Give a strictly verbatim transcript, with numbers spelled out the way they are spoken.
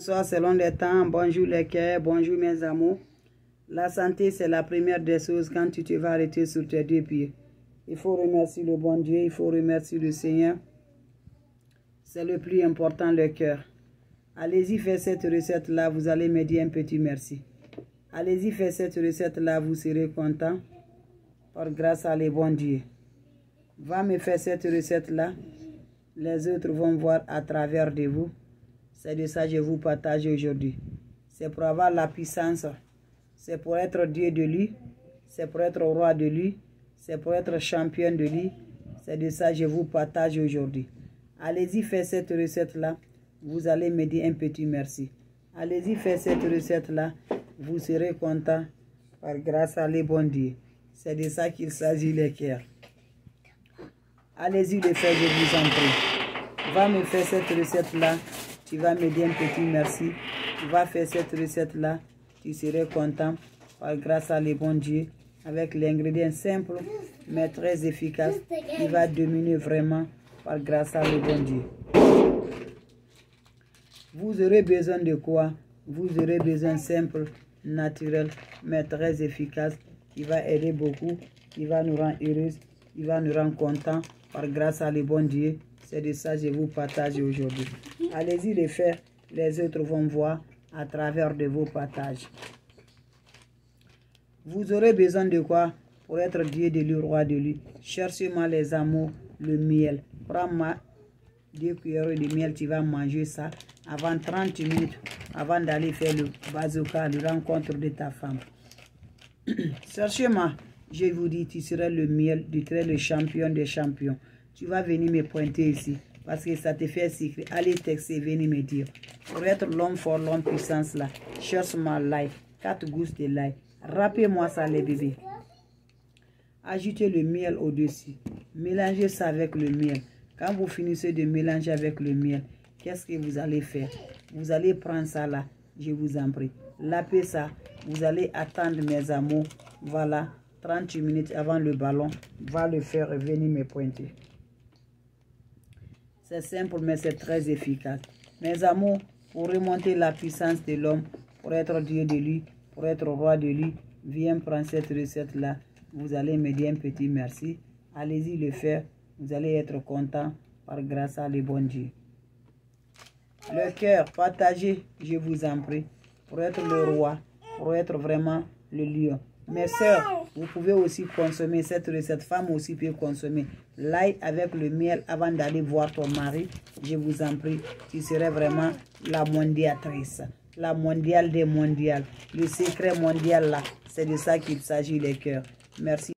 Bonsoir selon les temps, bonjour les cœurs, bonjour mes amours. La santé, c'est la première des choses quand tu te vas arrêter sur tes deux pieds. Il faut remercier le bon Dieu, il faut remercier le Seigneur. C'est le plus important, le cœur. Allez-y, faites cette recette-là, vous allez me dire un petit merci. Allez-y, faites cette recette-là, vous serez content. Par grâce à le bon Dieu. Va me faire cette recette-là. Les autres vont voir à travers de vous. C'est de ça que je vous partage aujourd'hui. C'est pour avoir la puissance. C'est pour être Dieu de lui. C'est pour être roi de lui. C'est pour être champion de lui. C'est de ça que je vous partage aujourd'hui. Allez-y, faites cette recette-là. Vous allez me dire un petit merci. Allez-y, faites cette recette-là. Vous serez content par grâce à le bon Dieu. C'est de ça qu'il s'agit, les cœurs. Allez-y le faire, je vous en prie. Va me faire cette recette-là. Tu vas me dire un petit merci. Tu vas faire cette recette-là. Tu serais content par grâce à le bon Dieu. Avec l'ingrédient simple, mais très efficace. Il va dominer vraiment par grâce à le bon Dieu. Vous aurez besoin de quoi? Vous aurez besoin simple, naturel, mais très efficace. Il va aider beaucoup. Il va nous rendre heureux. Il va nous rendre contents par grâce à le bon Dieu. C'est de ça que je vous partage aujourd'hui. Allez-y les faire. Les autres vont voir à travers de vos partages. Vous aurez besoin de quoi pour être Dieu de lui, roi de lui? Cherchez-moi les amours, le miel. Prends-moi deux cuillères de miel. Tu vas manger ça avant trente minutes. Avant d'aller faire le bazooka, la rencontre de ta femme. Cherchez-moi. Je vous dis, tu seras le miel, tu seras le champion des champions. Tu vas venir me pointer ici. Parce que ça te fait secret. Allez texter, venez me dire. Pour être l'homme fort, l'homme puissance là. Cherche-moi live. Quatre gousses de live. Rappelez-moi ça les bébés. Ajoutez le miel au-dessus. Mélangez ça avec le miel. Quand vous finissez de mélanger avec le miel, qu'est-ce que vous allez faire? Vous allez prendre ça là. Je vous en prie. Lapez ça. Vous allez attendre mes amours. Voilà. trente minutes avant le ballon. Va le faire et venir me pointer. C'est simple, mais c'est très efficace. Mes amours, pour remonter la puissance de l'homme, pour être Dieu de lui, pour être roi de lui, viens prendre cette recette-là. Vous allez me dire un petit merci. Allez-y le faire. Vous allez être content par grâce à le bon Dieu. Le cœur, partagez, je vous en prie, pour être le roi, pour être vraiment le lion. Mes soeurs, vous pouvez aussi consommer cette recette. Femme aussi peut consommer l'ail avec le miel avant d'aller voir ton mari. Je vous en prie, tu serais vraiment la mondiatrice. La mondiale des mondiales. Le secret mondial là, c'est de ça qu'il s'agit les cœurs. Merci.